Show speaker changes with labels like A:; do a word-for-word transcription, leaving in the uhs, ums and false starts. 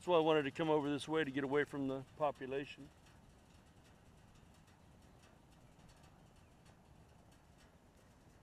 A: That's why I wanted to come over this way to get away from the population.